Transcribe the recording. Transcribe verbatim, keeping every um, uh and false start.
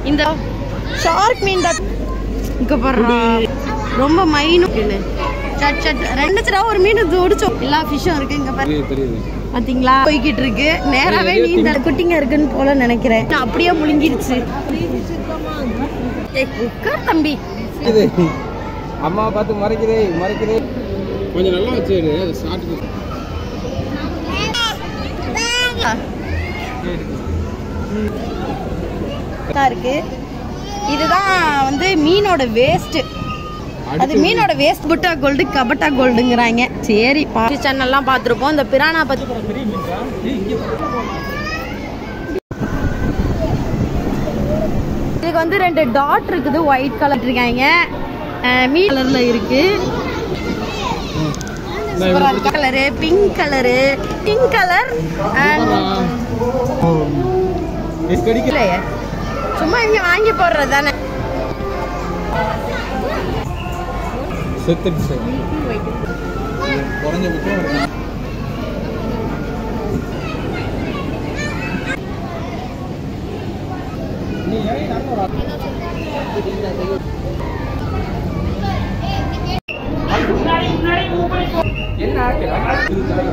இந்த ஷார்க் மீன் தான் இங்க பாருடா, ரொம்ப மைனூட். சட் சட் ரெண்டு சரா ஒரு மீன் ஒடிச்சோம். எல்லா ஃபிஷ்ஷும் இருக்கு இங்க பாரு, பாத்தீங்களா போய்கிட்டு இருக்கு. நேராவே நீந்த குட்டிங்க இருக்குன்னு போல நினைக்கிறேன். அப்படியே முழுங்கிருச்சு. உட்கார் தம்பி. அம்மா பார்த்து மறைக்குதே மறைக்குதே. கொஞ்சம் நல்லா வச்சிரு சாப்பிட்டு இருக்கு. இதுதான் வந்து மீனோட வேஸ்ட். அது மீனோட வேஸ்ட். புட்டா கோல்டு கபட்டா கோல்டுங்கிறாங்க. சரி பாட்டி சேனல்லாம் பார்த்துருப்போம். இந்த பிரானா பத்தி இதுக்கு வந்து ரெண்டு டாட் இருக்குது. ஒயிட் கலர் இருக்காங்க, மீன் கலர்ல இருக்கு. Colour pink colour pink colour சும்மா இங்க வாங்கி போடுறது தானே. என்ன